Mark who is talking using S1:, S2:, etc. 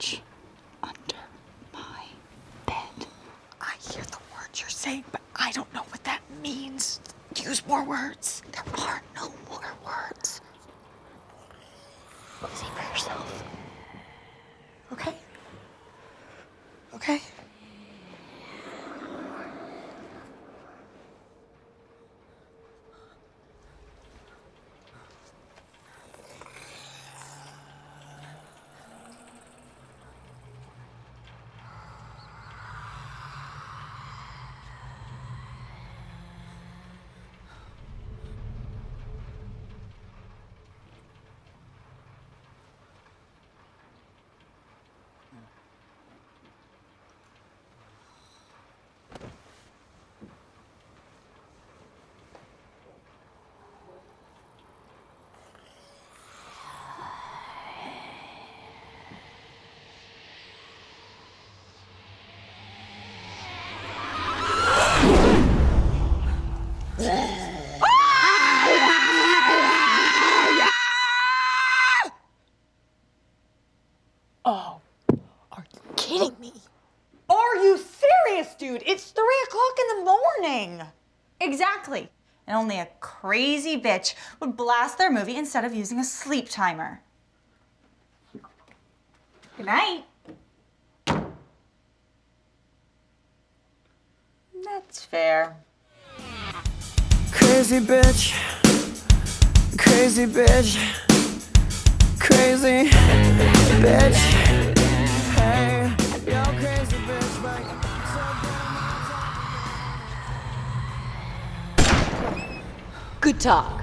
S1: watch under my bed.
S2: I hear the words you're saying, but I don't know what that means. Use more words.
S1: There are no more words. See for yourself.
S2: Okay? Okay? Oh, are you kidding me? Are you serious, dude? It's 3 o'clock in the morning.
S3: Exactly. And only a crazy bitch would blast their movie instead of using a sleep timer. Good night. That's fair.
S4: Crazy bitch, crazy bitch, crazy bitch. Hey, yo, crazy bitch, like so damn.
S1: Good talk.